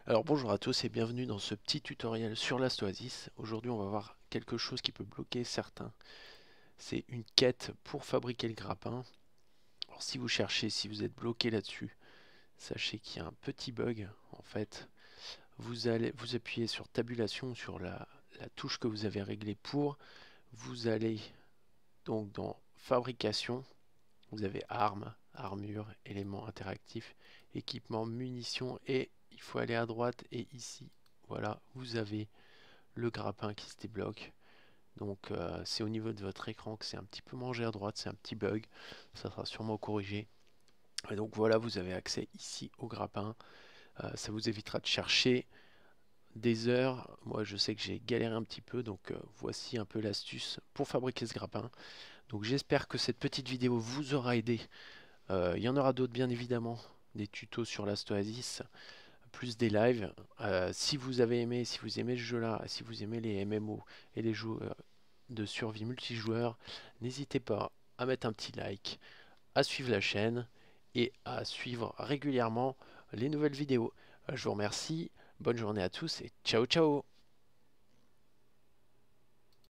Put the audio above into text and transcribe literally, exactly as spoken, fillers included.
Alors bonjour à tous et bienvenue dans ce petit tutoriel sur Last Oasis. Aujourd'hui on va voir quelque chose qui peut bloquer certains. C'est une quête pour fabriquer le grappin. Alors si vous cherchez, si vous êtes bloqué là-dessus, sachez qu'il y a un petit bug. En fait, vous allez vous appuyez sur tabulation, sur la, la touche que vous avez réglée pour. Vous allez donc dans fabrication, vous avez armes, armure, éléments interactifs, équipement, munitions et il faut aller à droite et ici, voilà, vous avez le grappin qui se débloque. Donc euh, c'est au niveau de votre écran que c'est un petit peu mangé à droite, c'est un petit bug, ça sera sûrement corrigé. Et donc voilà, vous avez accès ici au grappin. Euh, ça vous évitera de chercher des heures. Moi je sais que j'ai galéré un petit peu, donc euh, voici un peu l'astuce pour fabriquer ce grappin. Donc j'espère que cette petite vidéo vous aura aidé. Euh, il y en aura d'autres bien évidemment, des tutos sur Last Oasis, plus des lives. Euh, si vous avez aimé, si vous aimez ce jeu-là, si vous aimez les M M O et les jeux euh, de survie multijoueur, n'hésitez pas à mettre un petit like, à suivre la chaîne et à suivre régulièrement les nouvelles vidéos. Je vous remercie, bonne journée à tous et ciao ciao.